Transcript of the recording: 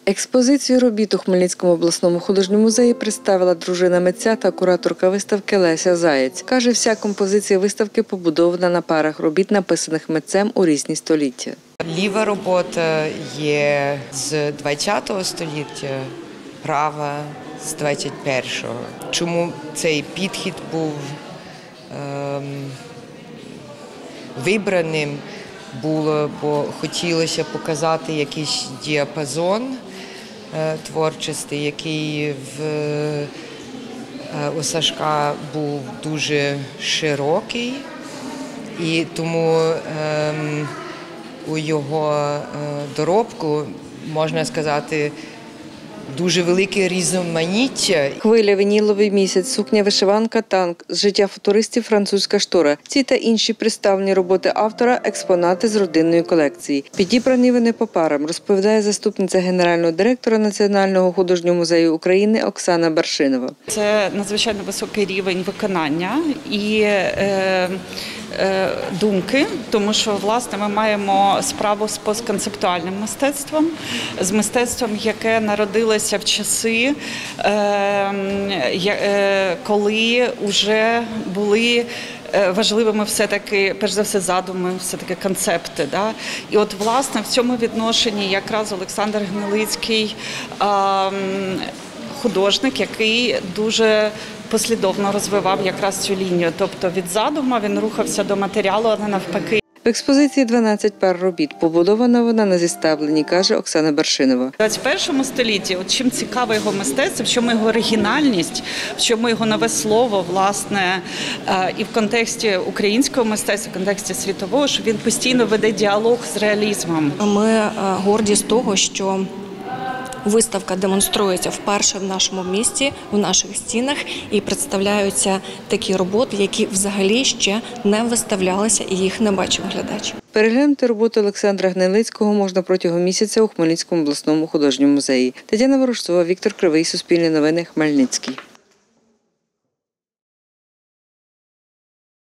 Експозицію робіт у Хмельницькому обласному художньому музеї представила дружина митця та кураторка виставки Леся Заєць. Каже, вся композиція виставки побудована на парах робіт, написаних митцем у різні століття. Ліва робота є з 20 століття, права з 21-го. Чому цей підхід був вибраним? Бо хотілося показати якийсь діапазон творчості, який у Сашка був дуже широкий, і тому у його доробку, можна сказати, дуже велике різноманіття. Хвиля, вініловий місяць, сукня-вишиванка, танк, з життя футуристів, французька штора. Ці та інші представлені роботи автора – експонати з родинної колекції. Підібрані вони по парам, розповідає заступниця генерального директора Національного художнього музею України Оксана Баршинова. Це надзвичайно високий рівень виконання і думки, тому що, власне, ми маємо справу з постконцептуальним мистецтвом, з мистецтвом, яке народилося в часи, коли вже були важливими все-таки, перш за все, задуми, все-таки концепти. Да? І от, власне, в цьому відношенні якраз Олександр Гнилицький художник, який дуже послідовно розвивав якраз цю лінію. Тобто від задуму він рухався до матеріалу, а не навпаки. В експозиції 12 пар робіт. Побудована вона на зіставленні, каже Оксана Баршинова. У 21 столітті, от чим цікаве його мистецтво, в чому його оригінальність, в чому його нове слово, власне, і в контексті українського мистецтва, в контексті світового, що він постійно веде діалог з реалізмом. Ми горді з того, що виставка демонструється вперше в нашому місті, в наших стінах, і представляються такі роботи, які взагалі ще не виставлялися і їх не бачив глядач. Переглянути роботу Олександра Гнилицького можна протягом місяця у Хмельницькому обласному художньому музеї. Тетяна Ворожцова, Віктор Кривий, Суспільне новини, Хмельницький.